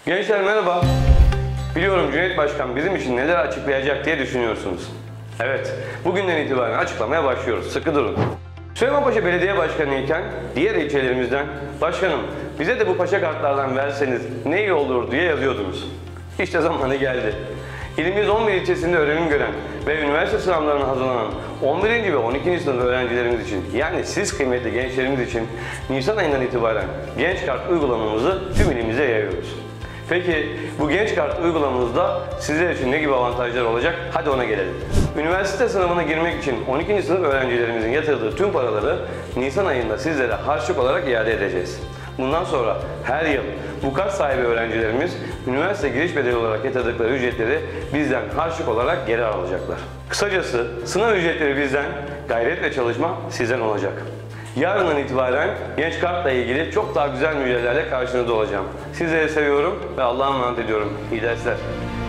Gençler merhaba. Biliyorum Cüneyt Başkan bizim için neler açıklayacak diye düşünüyorsunuz. Evet, bugünden itibaren açıklamaya başlıyoruz. Sıkı durun. Süleymanpaşa Belediye Başkanı iken diğer ilçelerimizden "Başkanım bize de bu paşa kartlardan verseniz ne iyi olur" diye yazıyordunuz. İşte zamanı geldi. İlimiz 11 ilçesinde öğrenim gören ve üniversite sınavlarına hazırlanan 11. ve 12. sınıf öğrencilerimiz için, yani siz kıymetli gençlerimiz için Nisan ayından itibaren Genç Kart uygulamamızı tüm ilimize yayıyoruz. Peki bu Genç Kart uygulamamızda sizler için ne gibi avantajlar olacak? Hadi ona gelelim. Üniversite sınavına girmek için 12. sınıf öğrencilerimizin yatırdığı tüm paraları Nisan ayında sizlere harçlık olarak iade edeceğiz. Bundan sonra her yıl bu kart sahibi öğrencilerimiz üniversite giriş bedeli olarak yatırdıkları ücretleri bizden harçlık olarak geri alacaklar. Kısacası sınav ücretleri bizden, gayret ve çalışma sizden olacak. Yarından itibaren Genç Kart'la ilgili çok daha güzel müjdelerle karşınızda olacağım. Sizleri seviyorum ve Allah'a emanet ediyorum. İyi dersler.